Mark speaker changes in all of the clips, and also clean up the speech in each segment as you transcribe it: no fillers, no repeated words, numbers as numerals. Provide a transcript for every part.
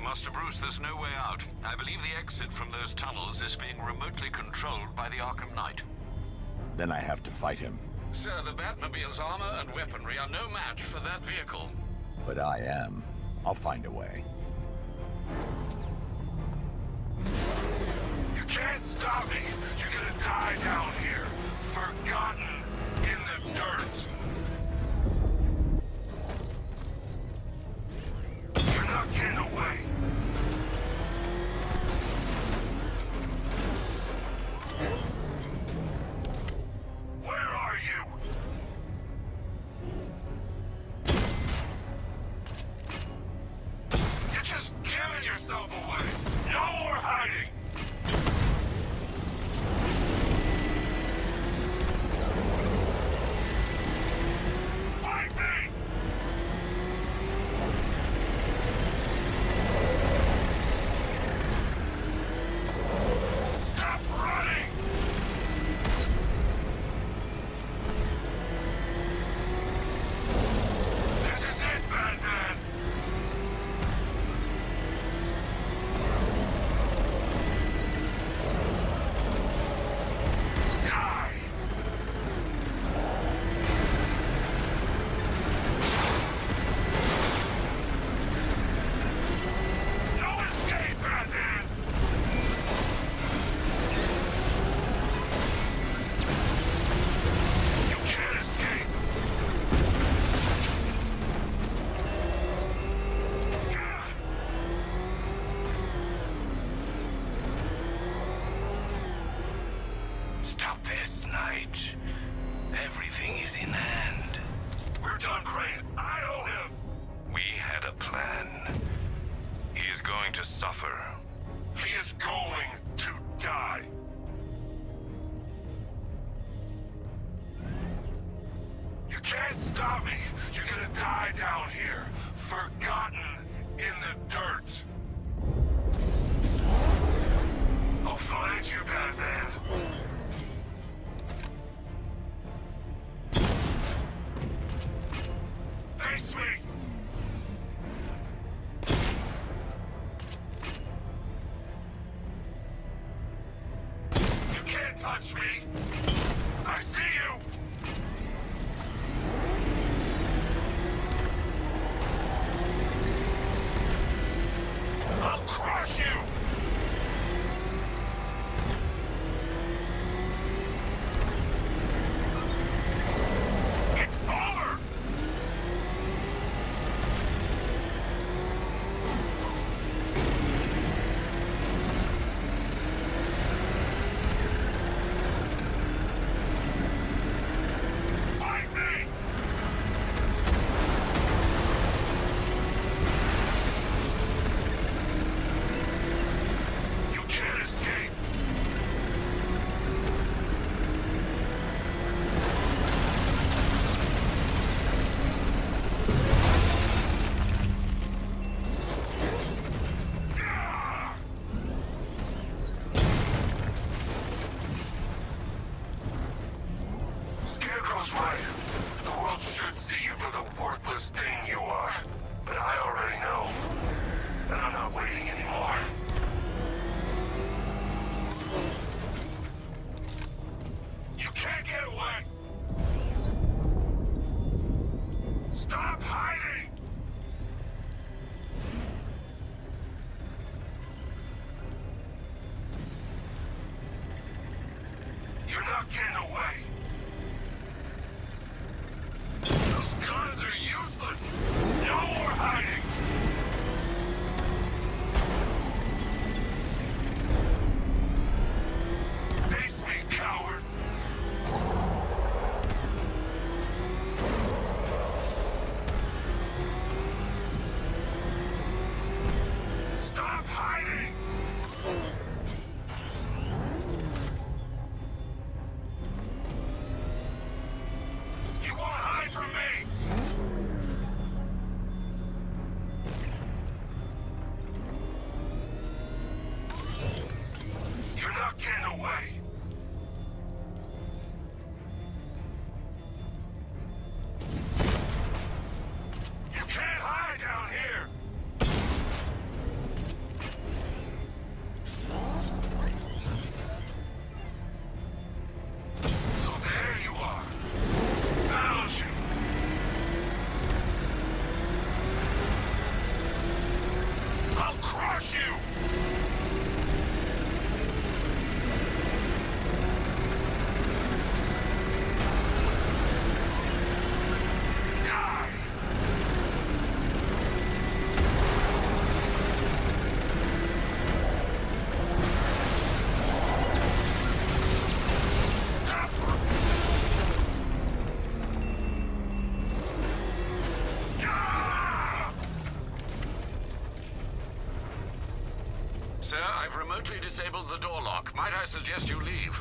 Speaker 1: Master Bruce, there's no way out. I believe the exit from those tunnels is being remotely controlled by the Arkham Knight.
Speaker 2: Then I have to fight him.
Speaker 1: Sir, the Batmobile's armor and weaponry are no match for that vehicle.
Speaker 2: But I am. I'll find a way.
Speaker 3: You can't stop me! You're gonna die down here! Forgotten in the dirt! You're not getting away! Where are you? You're just giving yourself away! No more hiding! Fight me! Stop running! This is it, Batman! Die! No escape, Batman! You can't escape!
Speaker 4: Stop this, Knight. Everything is in hand.
Speaker 3: We're done, Crane. I owe him.
Speaker 4: We had a plan. He is going to suffer.
Speaker 3: He is going to die. You can't stop me. You're gonna die down here. Forgotten in the dirt. I'll find you, Batman. Face me! You can't touch me! I see you! I'll crush you!
Speaker 1: Sir, I've remotely disabled the door lock. Might I suggest you leave?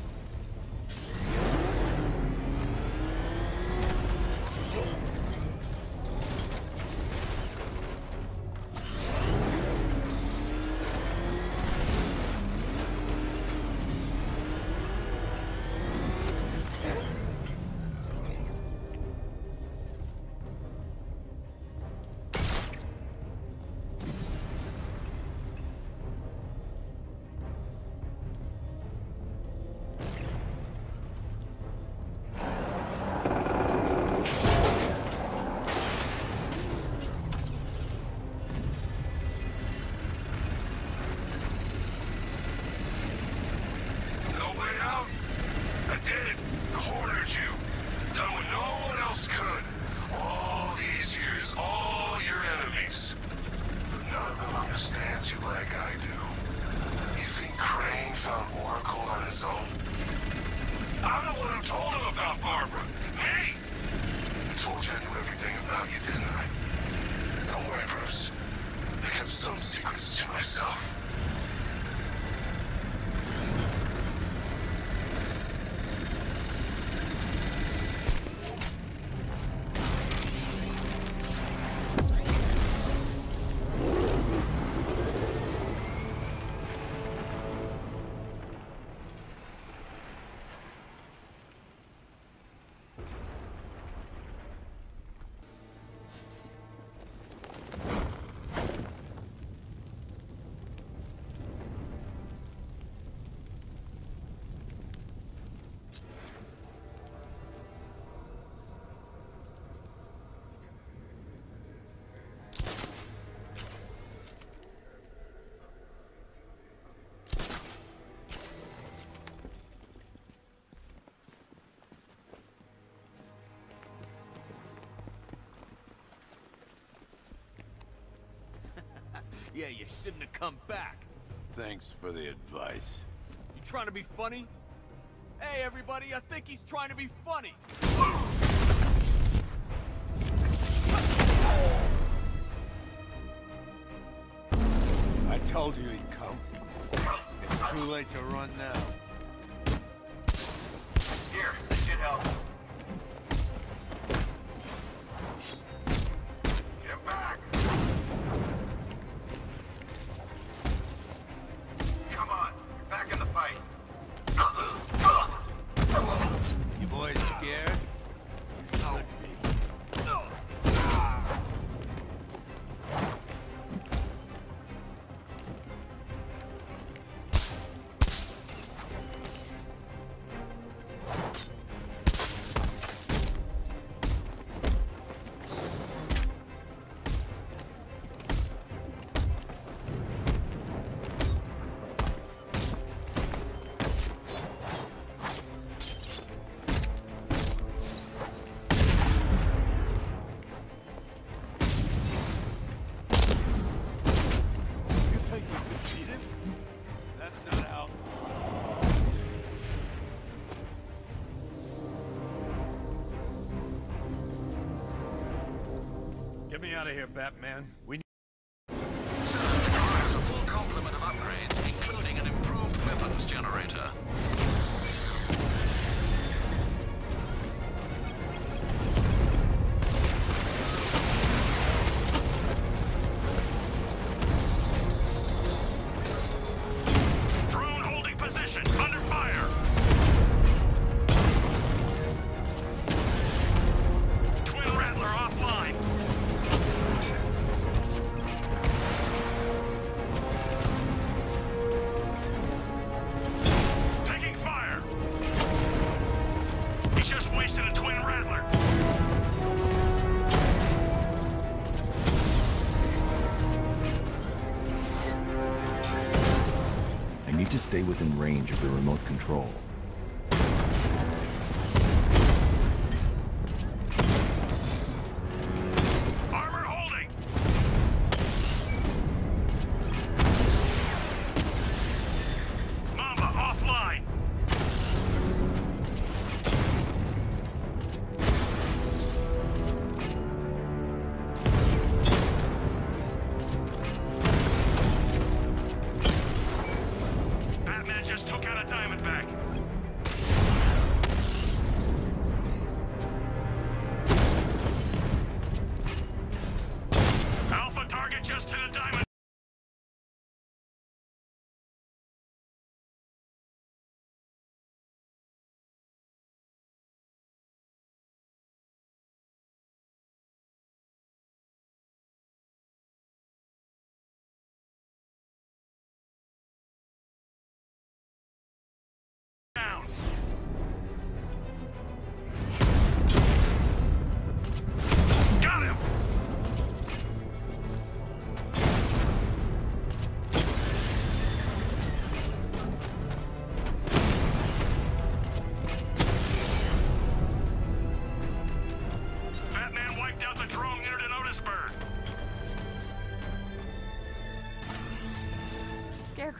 Speaker 3: I'm the one who told him about Barbara. Me! I told you I knew everything about you, didn't I? Don't worry, Bruce. I kept some secrets to myself.
Speaker 5: Yeah, you shouldn't have come back.
Speaker 2: Thanks for the advice.
Speaker 5: You trying to be funny? Hey, everybody, I think he's trying to be funny.
Speaker 2: I told you he'd come. It's too late to run now.
Speaker 3: Here, this should help. Get back! Come on, you're back in the fight.
Speaker 2: You boys scared? You should be.
Speaker 5: Get me out of here, Batman. We need...
Speaker 1: Sir, requires a full complement of upgrades, including an improved weapons generator.
Speaker 3: Drone holding position, under fire! Twin Rattler offline! Taking fire! He just wasted a Twin Rattler!
Speaker 6: I need to stay within range of the remote control.
Speaker 3: Armor holding! Mamba offline!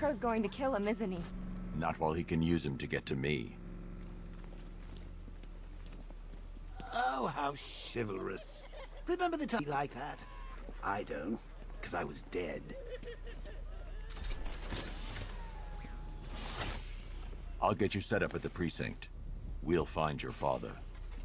Speaker 7: Scarecrow's going to kill him, isn't he?
Speaker 6: Not while he can use him to get to me.
Speaker 8: Oh, how chivalrous. Remember the time like that? I don't, because I was dead.
Speaker 6: I'll get you set up at the precinct. We'll find your father.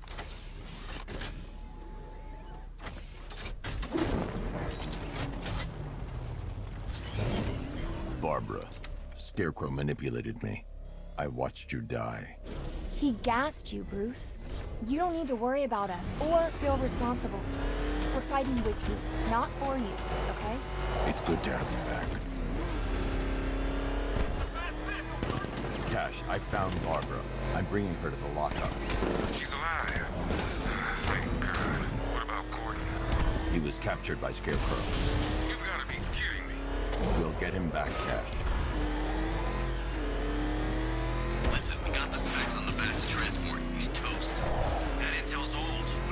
Speaker 6: Barbara, Scarecrow manipulated me. I watched you die.
Speaker 7: He gassed you, Bruce. You don't need to worry about us or feel responsible. We're fighting with you, not for you, okay?
Speaker 6: It's good to have you back. Cash, I found Barbara. I'm bringing her to the lockup.
Speaker 4: She's alive. Thank God. What about Gordon?
Speaker 6: He was captured by Scarecrow.
Speaker 4: You've got to be kidding me.
Speaker 6: We'll get him back, Cash.
Speaker 9: Listen, we got the specs on the Bat's transport. He's toast. That intel's old.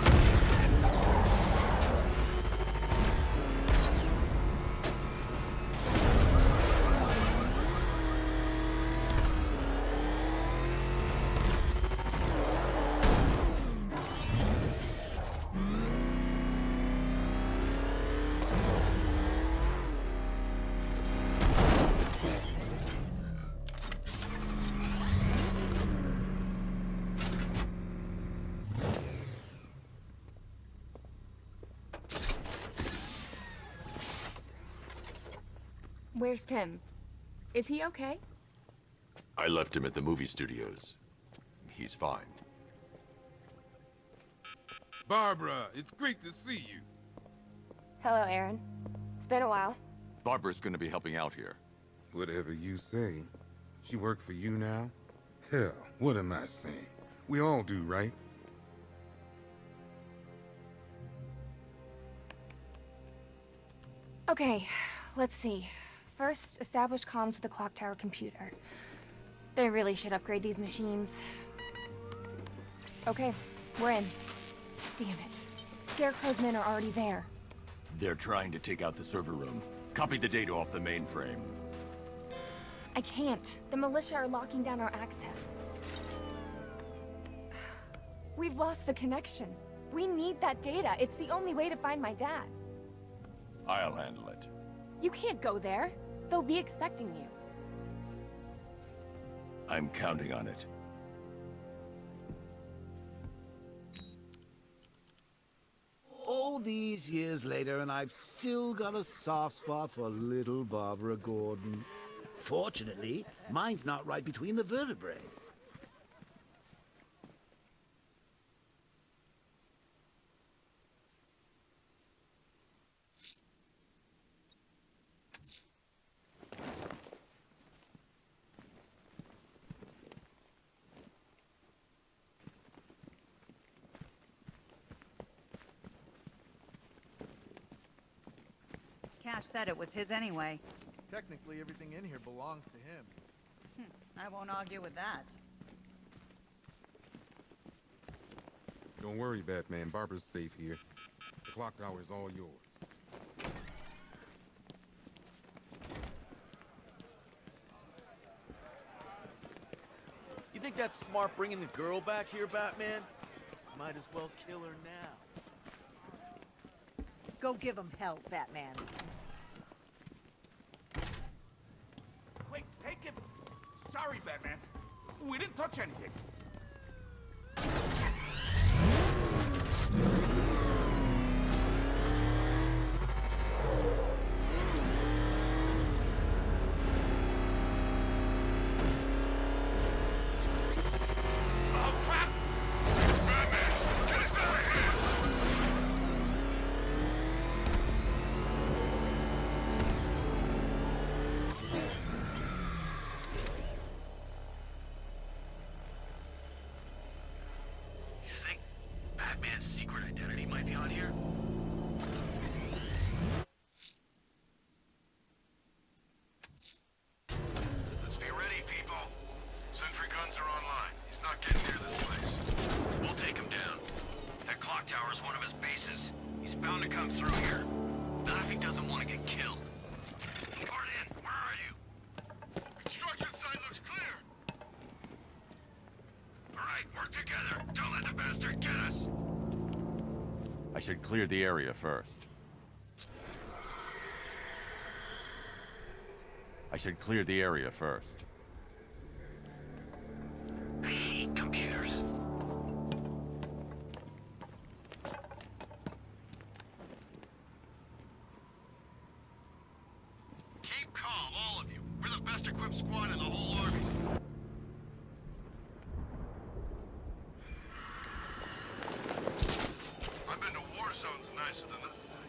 Speaker 7: Where's Tim? Is he okay?
Speaker 6: I left him at the movie studios. He's fine.
Speaker 10: Barbara, it's great to see you.
Speaker 7: Hello, Aaron. It's been a while.
Speaker 6: Barbara's gonna be helping out here.
Speaker 10: Whatever you say. She work for you now? Hell, what am I saying? We all do, right?
Speaker 7: Okay, let's see. First, establish comms with the clock tower computer. They really should upgrade these machines. Okay, we're in. Damn it. Scarecrow's men are already there.
Speaker 6: They're trying to take out the server room. Copy the data off the mainframe.
Speaker 7: I can't. The militia are locking down our access. We've lost the connection. We need that data. It's the only way to find my dad.
Speaker 6: I'll handle it.
Speaker 7: You can't go there. They'll be expecting you.
Speaker 6: I'm counting on it.
Speaker 8: All these years later, and I've still got a soft spot for little Barbara Gordan. Fortunately, mine's not right between the vertebrae.
Speaker 11: Cash said it was his anyway.
Speaker 5: Technically, everything in here belongs to him.
Speaker 11: I won't argue with that.
Speaker 10: Don't worry, Batman. Barbara's safe here. The clock tower is all yours.
Speaker 5: You think that's smart bringing the girl back here, Batman? Might as well kill her now.
Speaker 12: Go give him hell, Batman.
Speaker 3: Wait, take him. Sorry, Batman. We didn't touch anything. Oh, crap! It's Batman! Get us out of here!
Speaker 9: You think Batman's secret identity might be on here? Let's be ready, people. Sentry guns are online. He's not getting near this place. We'll take him down. That clock tower is one of his bases. He's bound to come through here. Not if he doesn't want to get killed. Gordon, where are you?
Speaker 6: I should clear the area first. I should clear the area first.
Speaker 9: I hate computers. Keep calm, all of you. We're the best equipped squad in the whole army. I've been to war zones nicer than that.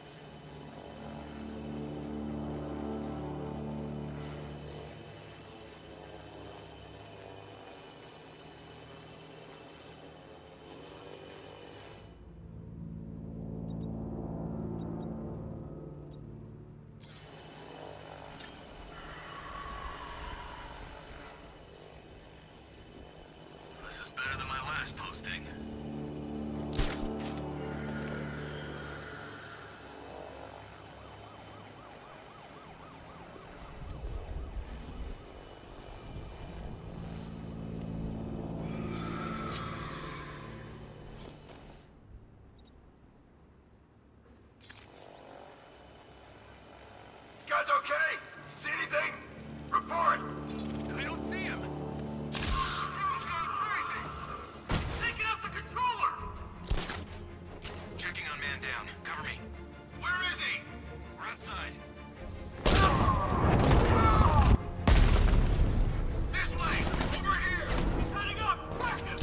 Speaker 9: This is better than my last posting. Guys okay? See anything? Report! I don't see him! Drone's gone crazy! Taking out the controller! Checking on man down. Cover me. Where is he? We're outside. This way! Over here! He's heading up! Crack him!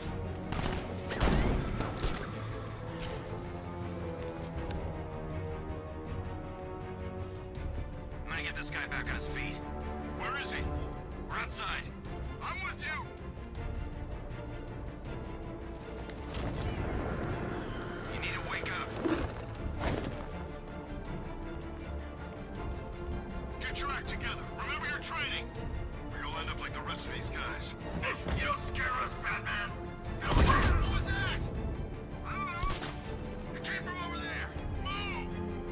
Speaker 9: I'm gonna get this guy back on his feet. Where is he? We're outside. I'm with you! You need to wake up. Get your act together. Remember your training. Or you'll end up like the rest of these guys. You don't scare us, Batman! What was that? I don't know. It came from over there. Move!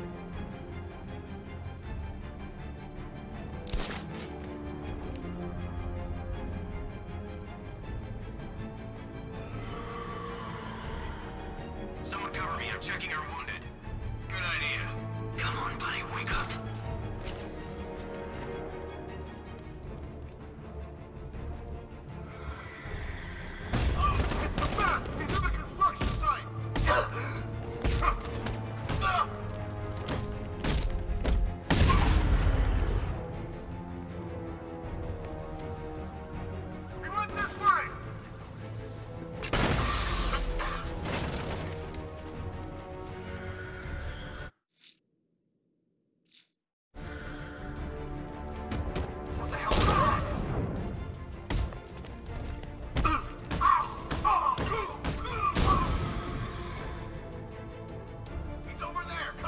Speaker 9: Someone cover me. I'm checking our wounded. Good idea. Come on, buddy. Wake up. Oh, it's the bat! He's in the construction site! We went this way! What the hell is that? He's over there!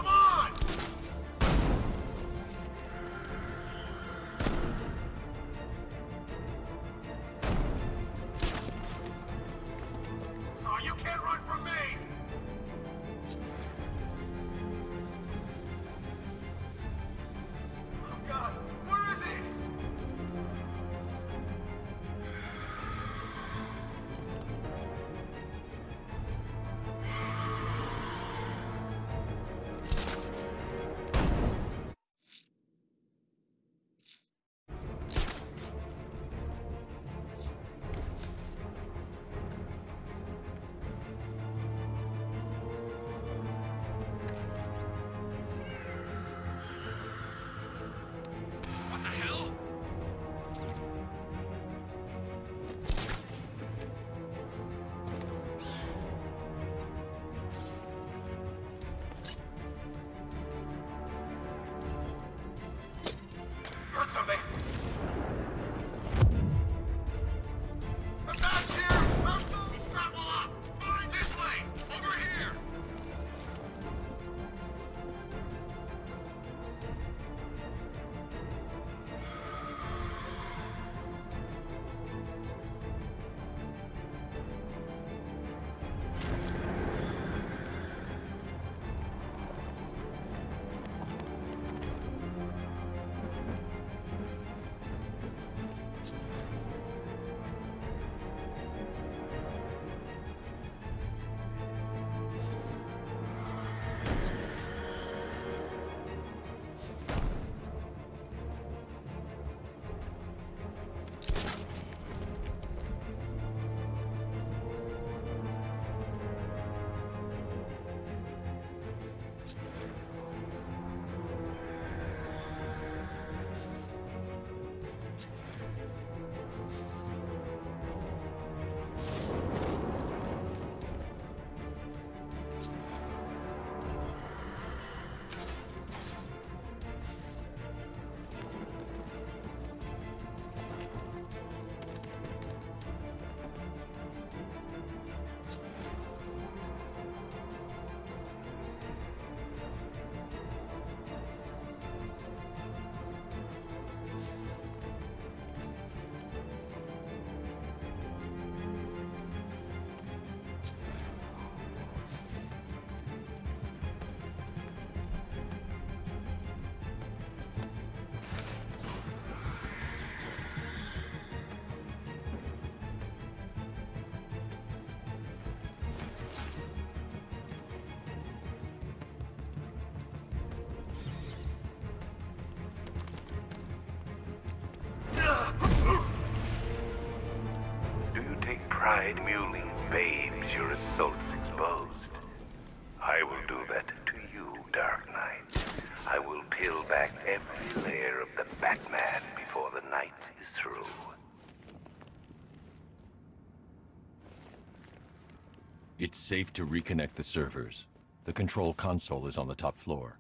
Speaker 4: pride-muling babes your assaults exposed. I will do that to you, Dark Knight. I will peel back every layer of the Batman before the night is through.
Speaker 6: It's safe to reconnect the servers. The control console is on the top floor.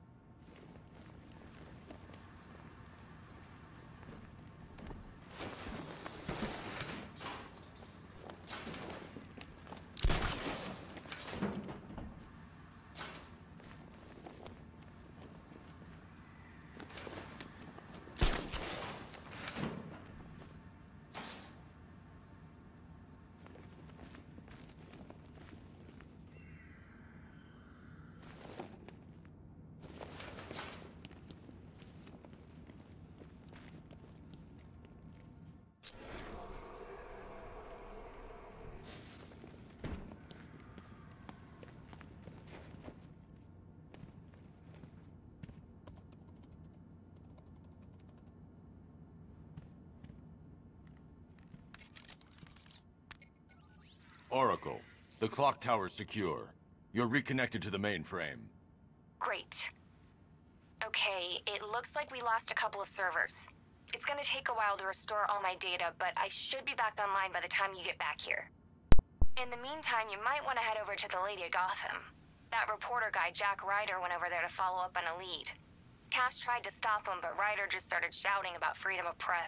Speaker 6: Oracle, the clock tower's secure. You're reconnected to the mainframe.
Speaker 12: Great. Okay, it looks like we lost a couple of servers. It's gonna take a while to restore all my data, but I should be back online by the time you get back here. In the meantime, you might want to head over to the Lady of Gotham. That reporter guy, Jack Ryder, went over there to follow up on a lead. Cash tried to stop him, but Ryder just started shouting about freedom of press.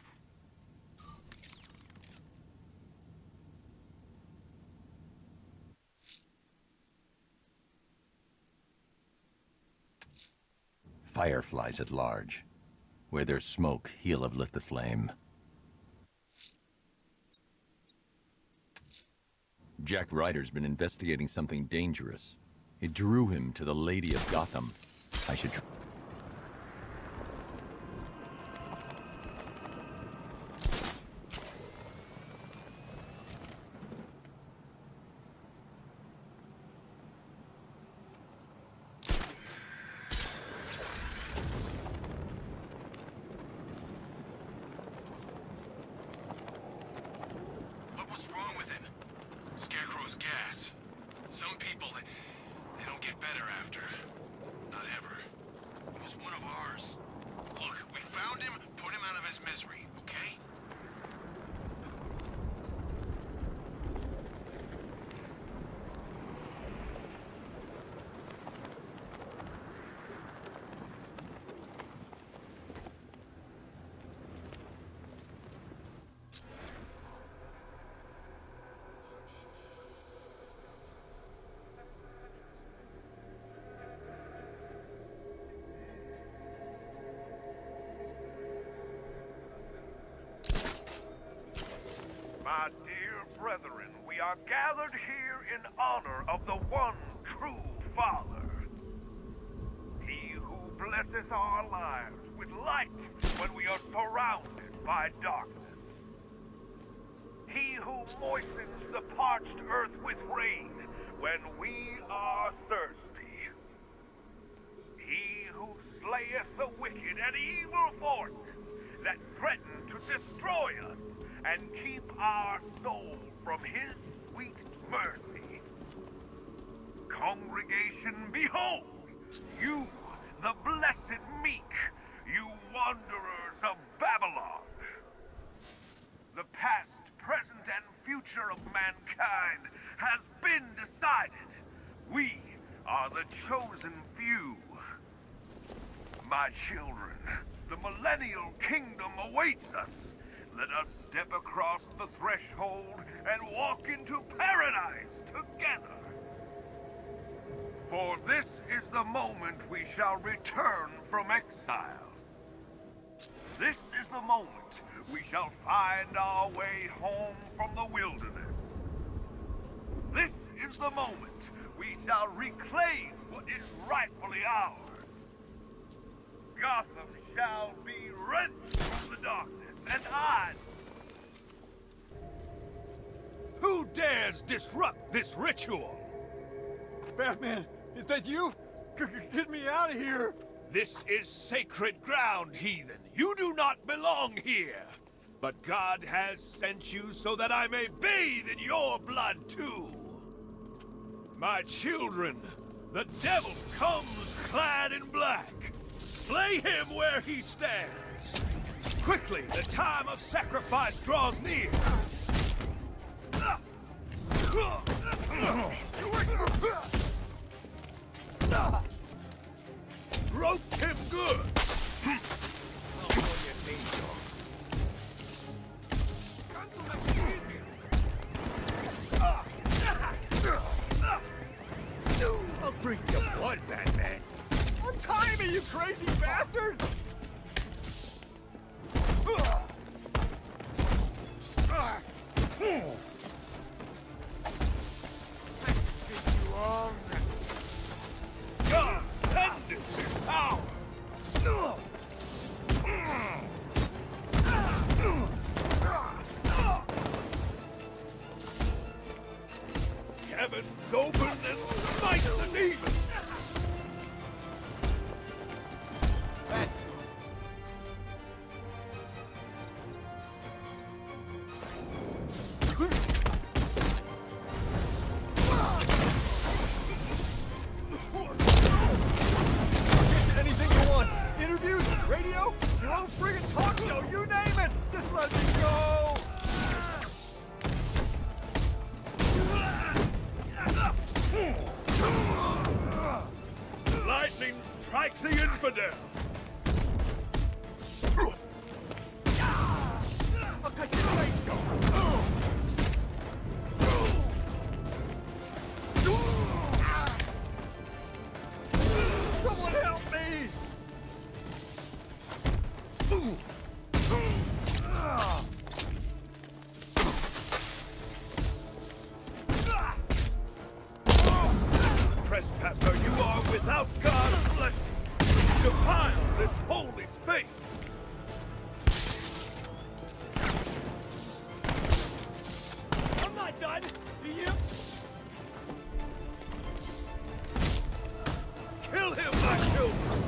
Speaker 6: Fireflies at large. Where there's smoke, he'll have lit the flame. Jack Ryder's been investigating something dangerous. It drew him to the Lady of Gotham. I should
Speaker 9: What was wrong with it? Scarecrow's gas. Some people, they don't get better after. Not ever. He was one of ours. Look, we found him, put him out of his misery, okay?
Speaker 13: My dear brethren, we are gathered here in honor of the one true Father. He who blesses our lives with light when we are surrounded by darkness. He who moistens the parched earth with rain when we are thirsty. He who slayeth the wicked and evil forces that threaten to destroy us and keep our soul from his sweet mercy. Congregation, behold, you, the blessed meek, you wanderers of Babylon. The past, present, and future of mankind has been decided. We are the chosen few. My children, the millennial kingdom awaits us. Let us step across the threshold and walk into paradise together. For this is the moment we shall return from exile. This is the moment we shall find our way home from the wilderness. This is the moment we shall reclaim what is rightfully ours. Gotham shall be rent from the darkness. And I... Who dares disrupt this ritual?
Speaker 2: Batman, is that you? Get me out of here!
Speaker 13: This is sacred ground, heathen. You do not belong here. But God has sent you so that I may bathe in your blood too. My children, the devil comes clad in black. Slay him where he stands. Quickly, the time of sacrifice draws near. Roast him good.
Speaker 5: I'll drink your blood, Batman. Untie me, you crazy bastard!
Speaker 13: God send his power! Heavens open and smite the demon!
Speaker 5: Anything you want. Interviews, radio, your own friggin' talk show, you name it! Just let me go!
Speaker 13: Lightning strike the infidel!
Speaker 5: I'll cut your face off! Someone help me!
Speaker 13: Trespasser, you are without God's blessing. Defile this holy space.
Speaker 5: I'm not done! You?
Speaker 13: Kill him, my children!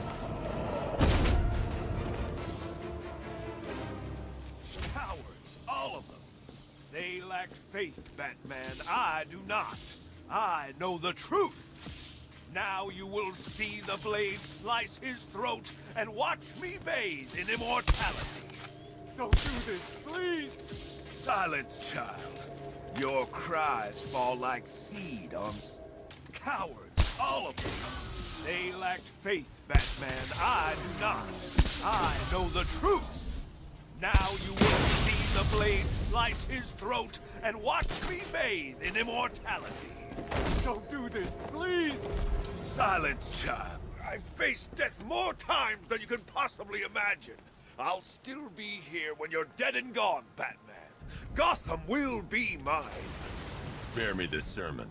Speaker 13: Cowards, all of them. They lack faith, Batman. I do not. I know the truth. Now you will see the blade slice his throat and watch me bathe in immortality.
Speaker 5: Don't do this, please!
Speaker 13: Silence, child. Your cries fall like seed on... Cowards, all of them. They lacked faith, Batman. I do not. I know the truth. Now you will see the blade slice his throat and watch me bathe in immortality.
Speaker 5: Don't do this, please!
Speaker 13: Silence, child. I've faced death more times than you can possibly imagine. I'll still be here when you're dead and gone, Batman. Gotham will be mine.
Speaker 6: Spare me this sermon.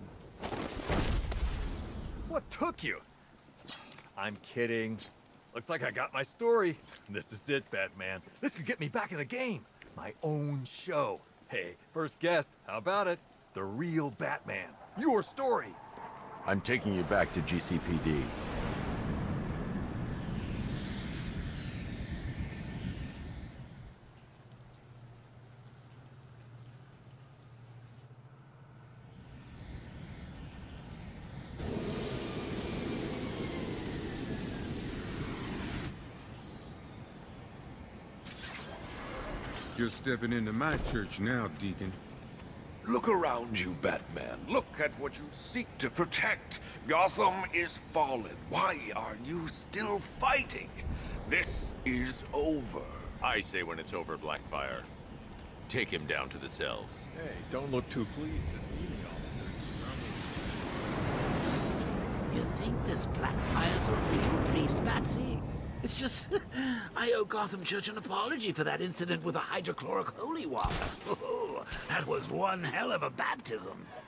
Speaker 5: What took you? I'm kidding. Looks like I got my story. This is it, Batman. This could get me back in the game. My own show. Hey, first guest, how about it? The real Batman. Your story.
Speaker 6: I'm taking you back to GCPD.
Speaker 10: You're stepping into my church now, Deacon.
Speaker 13: Look around you, Batman. Look at what you seek to protect. Gotham is fallen. Why are you still fighting? This is over.
Speaker 6: I say when it's over, Blackfire. Take him down to the cells.
Speaker 5: Hey, don't look too pleased.
Speaker 8: You think this Blackfire's a real priest, Patsy? It's just, I owe Gotham Church an apology for that incident with the hydrochloric holy water. Oh, that was one hell of a baptism.